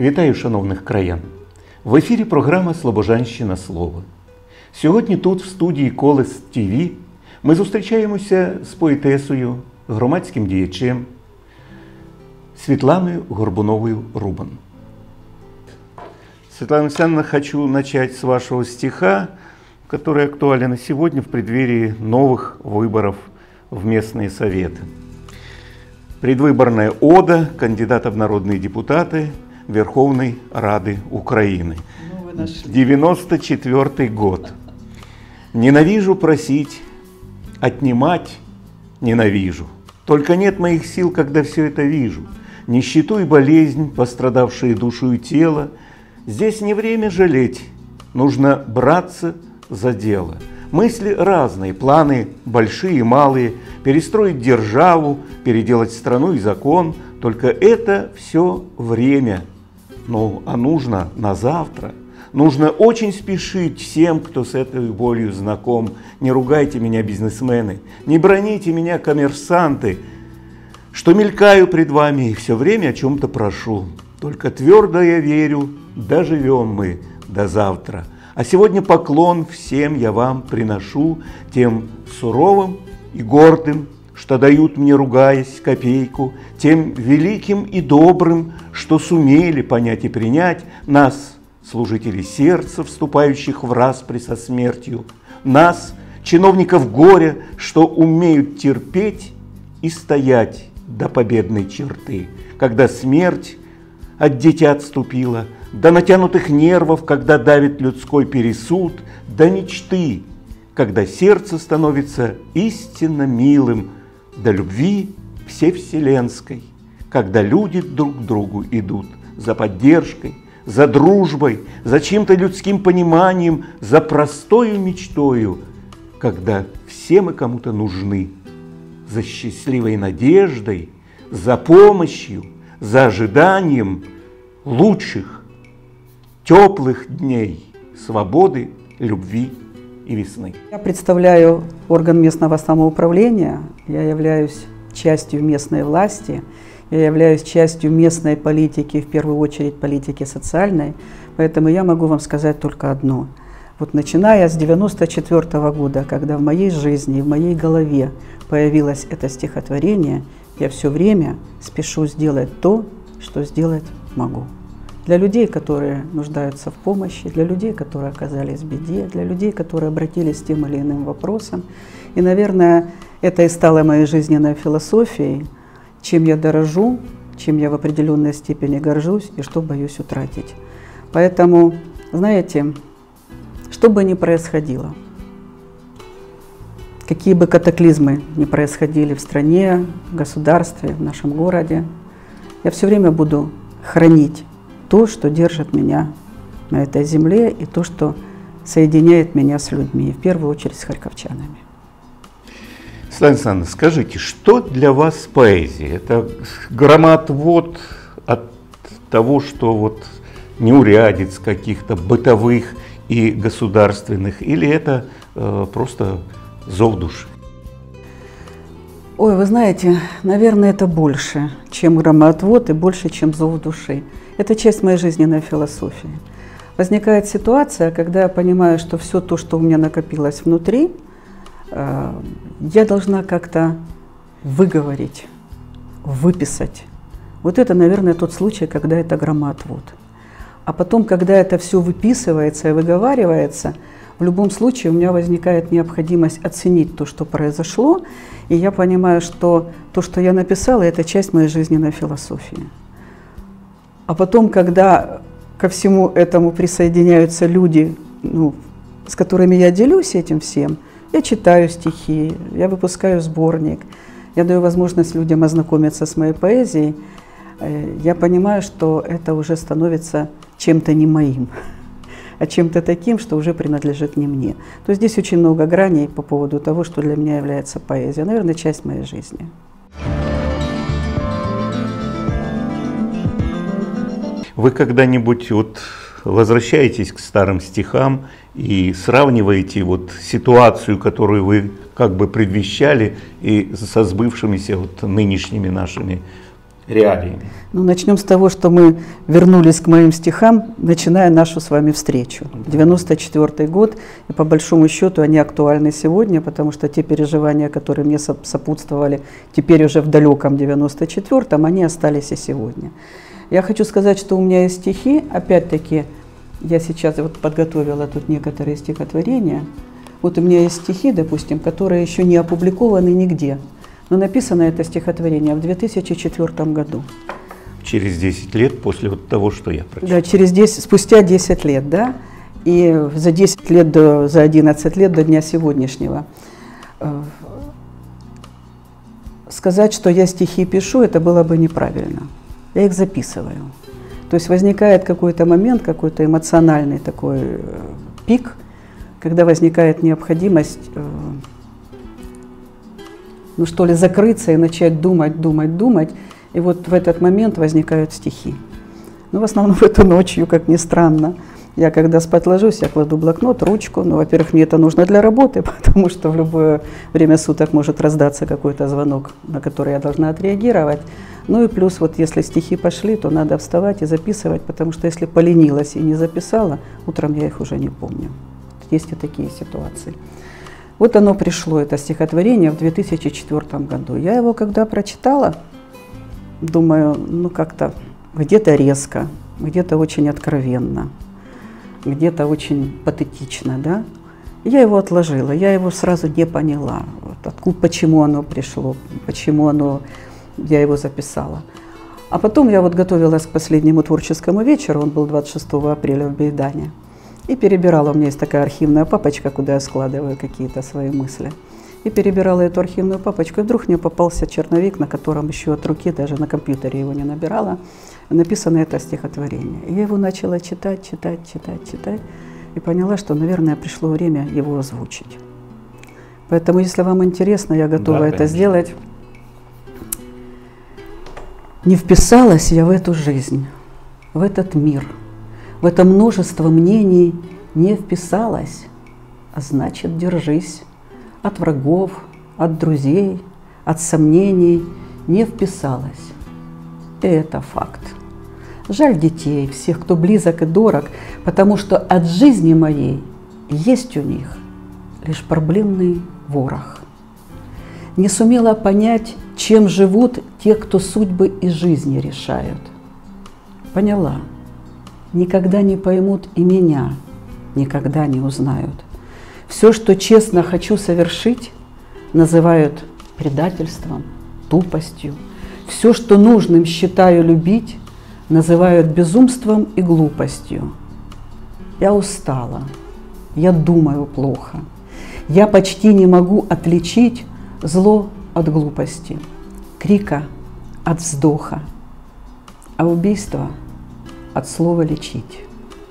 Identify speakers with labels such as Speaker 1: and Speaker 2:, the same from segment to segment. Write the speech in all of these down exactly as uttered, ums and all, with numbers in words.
Speaker 1: Вітаю, шановних краян! В ефірі програма «Слобожанщина. Слово». Сьогодні тут, в студії Колес ТВ, ми зустрічаємося з поетесою, громадським діячем Светланой Горбуновой-Рубан. Светлана Александровна, хочу начать с вашего стиха, который актуален и сегодня в преддверии новых выборов в местные советы. Предвыборная ода кандидата в народные депутаты Верховной Рады Украины. Ну, девяносто четвёртый год. Ненавижу просить, отнимать ненавижу. Только нет моих сил, когда все это вижу. Нищету и болезнь, пострадавшие душу и тело. Здесь не время жалеть, нужно браться за дело. Мысли разные, планы большие и малые. Перестроить державу, переделать страну и закон. Только это все время. Ну, а нужно на завтра. Нужно очень спешить всем, кто с этой болью знаком. Не ругайте меня, бизнесмены, не броните меня, коммерсанты, что мелькаю пред вами и все время о чем-то прошу. Только твердо я верю, доживем мы до завтра. А сегодня поклон всем я вам приношу, тем суровым и гордым, что дают мне, ругаясь, копейку, тем великим и добрым, что сумели понять и принять нас, служителей сердца, вступающих в распри со смертью, нас, чиновников горя, что умеют терпеть и стоять до победной черты, когда смерть от дитя отступила, до натянутых нервов, когда давит людской пересуд, до мечты, когда сердце становится истинно милым, до любви всевселенской, когда люди друг к другу идут за поддержкой, за дружбой, за чьим-то людским пониманием, за простою мечтою, когда все мы кому-то нужны, за счастливой надеждой, за помощью, за ожиданием лучших, теплых дней свободы, любви и весны.
Speaker 2: Я представляю орган местного самоуправления, я являюсь частью местной власти, я являюсь частью местной политики, в первую очередь политики социальной, поэтому я могу вам сказать только одно. Вот начиная с девяносто четвёртого года, когда в моей жизни, в моей голове появилось это стихотворение, я все время спешу сделать то, что сделать могу. Для людей, которые нуждаются в помощи, для людей, которые оказались в беде, для людей, которые обратились с тем или иным вопросом. И, наверное, это и стало моей жизненной философией, чем я дорожу, чем я в определенной степени горжусь и что боюсь утратить. Поэтому, знаете, что бы ни происходило, какие бы катаклизмы ни происходили в стране, в государстве, в нашем городе, я все время буду хранить то, что держит меня на этой земле, и то, что соединяет меня с людьми, в первую очередь с харьковчанами.
Speaker 1: Светлана Александровна, скажите, что для вас поэзия? Это громоотвод от того, что вот неурядиц каких-то бытовых и государственных, или это э, просто зов души?
Speaker 2: Ой, вы знаете, наверное, это больше, чем громоотвод и больше, чем зов души. Это часть моей жизненной философии. Возникает ситуация, когда я понимаю, что все то, что у меня накопилось внутри, э, я должна как-то выговорить, выписать. Вот это, наверное, тот случай, когда это громоотвод. А потом, когда это все выписывается и выговаривается, в любом случае у меня возникает необходимость оценить то, что произошло, и я понимаю, что то, что я написала, это часть моей жизненной философии. А потом, когда ко всему этому присоединяются люди, ну, с которыми я делюсь этим всем, я читаю стихи, я выпускаю сборник, я даю возможность людям ознакомиться с моей поэзией, я понимаю, что это уже становится чем-то не моим, а чем-то таким, что уже принадлежит не мне. То есть здесь очень много граней по поводу того, что для меня является поэзия. Наверное, часть моей жизни.
Speaker 1: Вы когда-нибудь вот возвращаетесь к старым стихам и сравниваете вот ситуацию, которую вы как бы предвещали, и со сбывшимися вот нынешними нашими реалиями?
Speaker 2: Ну, начнем с того, что мы вернулись к моим стихам, начиная нашу с вами встречу. девяносто четвёртый год, и по большому счету они актуальны сегодня, потому что те переживания, которые мне сопутствовали теперь уже в далеком девяносто четвёртом, они остались и сегодня. Я хочу сказать, что у меня есть стихи, опять-таки, я сейчас вот подготовила тут некоторые стихотворения. Вот у меня есть стихи, допустим, которые еще не опубликованы нигде, но написано это стихотворение в две тысячи четвёртом году.
Speaker 1: Через десять лет после вот того, что я прочитал.
Speaker 2: Да, через десять, спустя десять лет, да, и за десять лет, до, за одиннадцать лет до дня сегодняшнего. Сказать, что я стихи пишу, это было бы неправильно. Я их записываю. То есть возникает какой-то момент, какой-то эмоциональный такой пик, когда возникает необходимость, ну что ли, закрыться и начать думать, думать, думать. И вот в этот момент возникают стихи. Ну, в основном это ночью, как ни странно. Я когда спать ложусь, я кладу блокнот, ручку. Ну, во-первых, мне это нужно для работы, потому что в любое время суток может раздаться какой-то звонок, на который я должна отреагировать. Ну и плюс, вот если стихи пошли, то надо вставать и записывать, потому что если поленилась и не записала, утром я их уже не помню. Есть и такие ситуации. Вот оно пришло, это стихотворение, в две тысячи четвёртом году. Я его когда прочитала, думаю, ну как-то где-то резко, где-то очень откровенно, где-то очень патетично, да. Я его отложила, я его сразу не поняла, вот, откуда, почему оно пришло, почему оно, я его записала. А потом я вот готовилась к последнему творческому вечеру, он был двадцать шестого апреля в Бейдане, и перебирала, у меня есть такая архивная папочка, куда я складываю какие-то свои мысли. И перебирала эту архивную папочку, и вдруг мне попался черновик, на котором еще от руки, даже на компьютере его не набирала, написано это стихотворение. И я его начала читать, читать, читать, читать, и поняла, что, наверное, пришло время его озвучить. Поэтому, если вам интересно, я готова да, это сделать. Не вписалась я в эту жизнь, в этот мир, в это множество мнений не вписалась, а значит, держись. От врагов, от друзей, от сомнений не вписалась. И это факт. Жаль детей, всех, кто близок и дорог, потому что от жизни моей есть у них лишь проблемный ворох. Не сумела понять, чем живут те, кто судьбы и жизни решают. Поняла, никогда не поймут и меня, никогда не узнают. Все, что честно хочу совершить, называют предательством, тупостью. Все, что нужным считаю любить, называют безумством и глупостью. Я устала, я думаю плохо. Я почти не могу отличить зло от глупости, крика от вздоха, а убийство от слова лечить.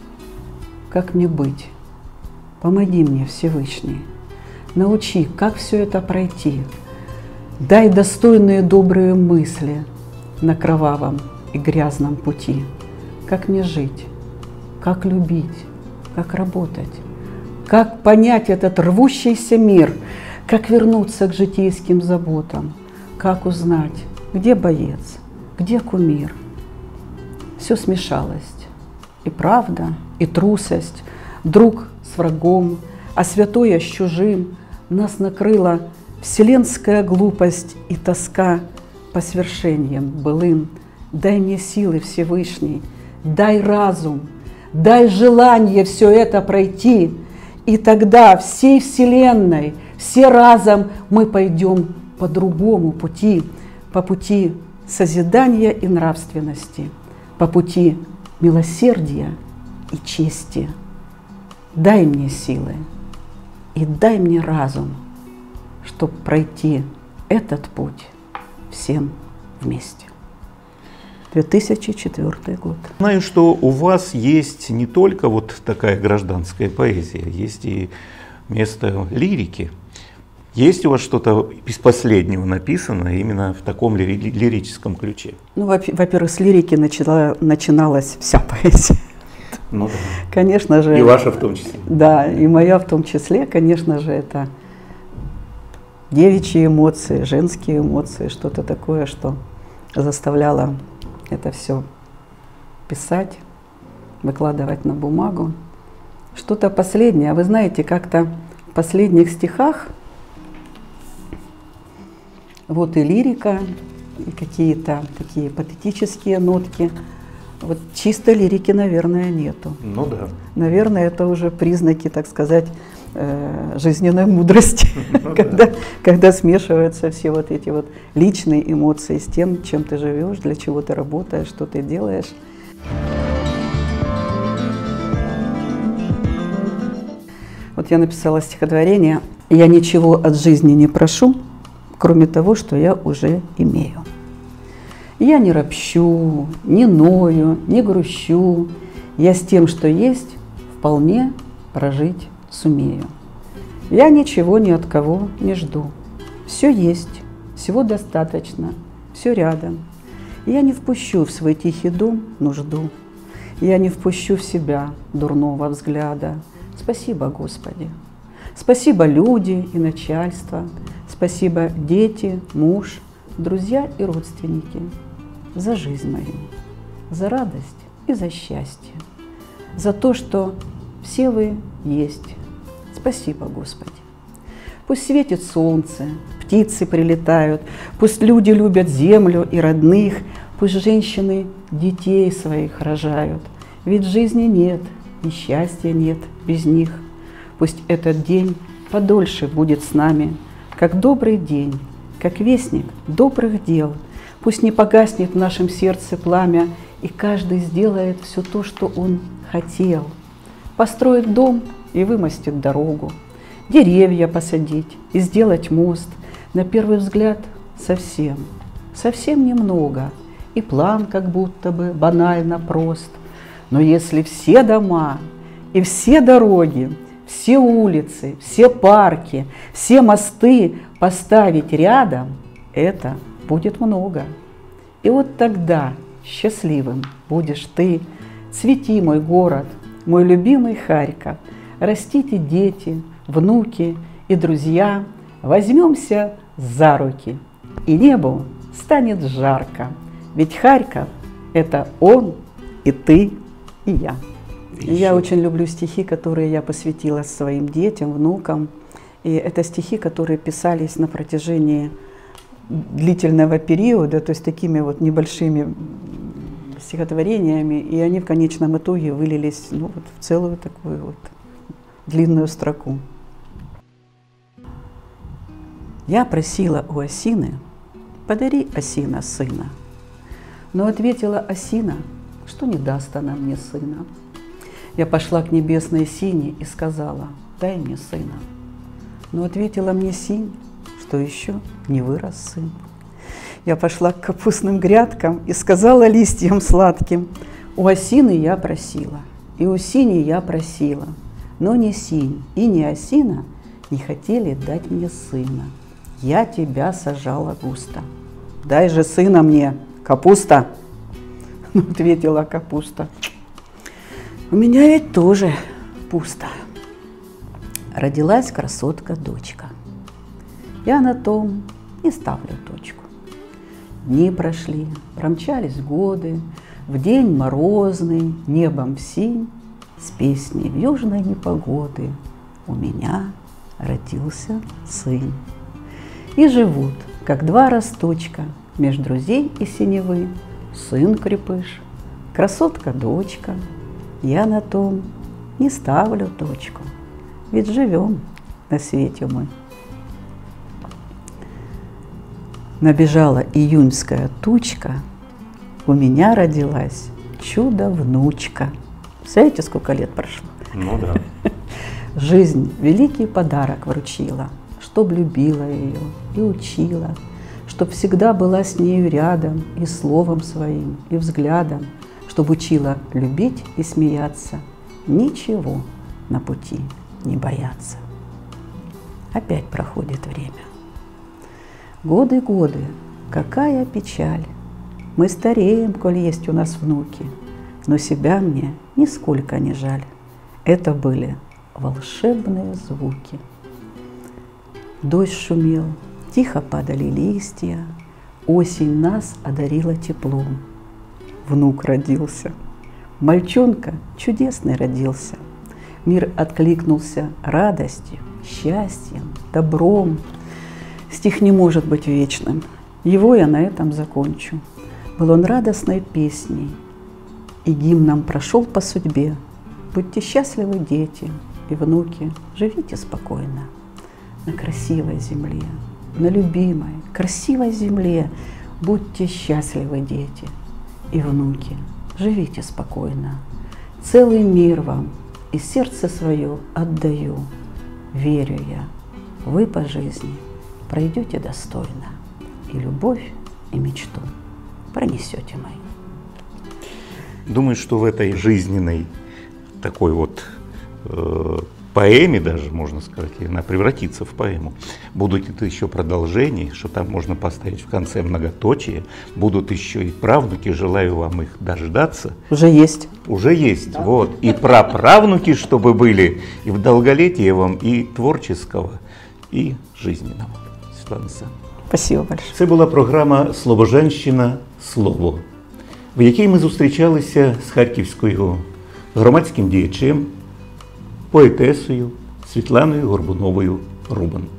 Speaker 2: Как мне быть? Помоги мне, Всевышний, научи, как все это пройти. Дай достойные добрые мысли на кровавом и грязном пути. Как мне жить, как любить, как работать, как понять этот рвущийся мир, как вернуться к житейским заботам, как узнать, где боец, где кумир. Все смешалось, и правда, и трусость, друг с врагом, а святое с чужим. Нас накрыла вселенская глупость и тоска по свершениям былым. Дай мне силы, Всевышний, дай разум, дай желание все это пройти, и тогда всей вселенной, все разом мы пойдем по другому пути, по пути созидания и нравственности, по пути милосердия и чести. Дай мне силы и дай мне разум, чтобы пройти этот путь всем вместе. две тысячи четвёртый год.
Speaker 1: Знаю, что у вас есть не только вот такая гражданская поэзия, есть и место лирики. Есть у вас что-то из последнего написано именно в таком лири лирическом ключе?
Speaker 2: Ну, во-первых, с лирики начала, начиналась вся поэзия.
Speaker 1: Ну, да.
Speaker 2: Конечно же.
Speaker 1: И ваша в том числе.
Speaker 2: Да, и моя в том числе, конечно же, это девичьи эмоции, женские эмоции, что-то такое, что заставляла это все писать, выкладывать на бумагу. Что-то последнее. Вы знаете, как-то в последних стихах вот и лирика, и какие-то такие патетические нотки. Вот чистой лирики, наверное, нету.
Speaker 1: Ну да.
Speaker 2: Наверное, это уже признаки, так сказать, жизненной мудрости, ну, когда, да. когда смешиваются все вот эти вот личные эмоции с тем, чем ты живешь, для чего ты работаешь, что ты делаешь. Вот я написала стихотворение «Я ничего от жизни не прошу, кроме того, что я уже имею. Я не ропщу, не ною, не грущу, я с тем, что есть, вполне прожить сумею. Я ничего ни от кого не жду. Все есть, всего достаточно, все рядом. Я не впущу в свой тихий дом нужду. Я не впущу в себя дурного взгляда. Спасибо, Господи. Спасибо, люди и начальство. Спасибо, дети, муж, друзья и родственники. За жизнь мою, за радость и за счастье. За то, что все вы есть. Спасибо, Господи. Пусть светит солнце, птицы прилетают, пусть люди любят землю и родных, пусть женщины детей своих рожают. Ведь жизни нет и счастья нет без них. Пусть этот день подольше будет с нами, как добрый день, как вестник добрых дел. Пусть не погаснет в нашем сердце пламя, и каждый сделает все то, что он хотел. Построить дом и вымостить дорогу, деревья посадить и сделать мост. На первый взгляд совсем, совсем немного, и план как будто бы банально прост. Но если все дома и все дороги, все улицы, все парки, все мосты поставить рядом, это будет много. И вот тогда счастливым будешь ты. Цвети, мой город, мой любимый Харьков. Растите дети, внуки и друзья. Возьмемся за руки, и небу станет жарко. Ведь Харьков – это он, и ты, и я. И я очень люблю стихи, которые я посвятила своим детям, внукам. И это стихи, которые писались на протяжении длительного периода, то есть такими вот небольшими стихотворениями, и они в конечном итоге вылились, ну, вот в целую такую вот длинную строку. Я просила у осины: подари, осина, сына. Но ответила осина, что не даст она мне сына. Я пошла к небесной сине и сказала: дай мне сына. Но ответила мне синь, что еще не вырос сын. Я пошла к капустным грядкам и сказала листьям сладким: у осины я просила, и у сини я просила, но ни синь и ни осина не хотели дать мне сына. Я тебя сажала густо. Дай же сына мне, капуста. Ну, ответила капуста: у меня ведь тоже пусто. Родилась красотка-дочка. Я на том и ставлю точку. Дни прошли, промчались годы, в день морозный, небом в синь, с песней в южной непогоды у меня родился сын. И живут, как два росточка, меж друзей и синевы, сын-крепыш, красотка-дочка. Я на том не ставлю точку, ведь живем на свете мы. Набежала июньская тучка, у меня родилась чудо-внучка. Представляете, сколько лет прошло?
Speaker 1: Ну да.
Speaker 2: Жизнь великий подарок вручила, чтоб любила ее и учила, чтоб всегда была с нею рядом и словом своим, и взглядом, чтоб учила любить и смеяться, ничего на пути не бояться. Опять проходит время. Годы, годы, какая печаль. Мы стареем, коль есть у нас внуки, но себя мне нисколько не жаль. Это были волшебные звуки. Дождь шумел, тихо падали листья, осень нас одарила теплом. Внук родился, мальчонка чудесный родился. Мир откликнулся радостью, счастьем, добром. Стих не может быть вечным, его я на этом закончу. Был он радостной песней, и гимном прошел по судьбе. Будьте счастливы, дети и внуки, живите спокойно на красивой земле, на любимой, красивой земле. Будьте счастливы, дети и внуки, живите спокойно. Целый мир вам и сердце свое отдаю. Верю я, вы по жизни пройдете достойно, и любовь, и мечту пронесете мои.
Speaker 1: Думаю, что в этой жизненной такой вот э, поэме даже, можно сказать, и она превратится в поэму. Будут это еще продолжения, что там можно поставить в конце многоточие. Будут еще и правнуки, желаю вам их дождаться.
Speaker 2: Уже есть.
Speaker 1: Уже есть, да. Вот. И праправнуки, чтобы были, и в долголетие вам, и творческого, и жизненного. Світлана Олександрівна.
Speaker 2: Спасибо большое.
Speaker 1: Це була програма «Слобожанщина. Слово», в якій ми зустрічалися з харківською громадським діячем, поетесою Світланою Горбуновою Рубан.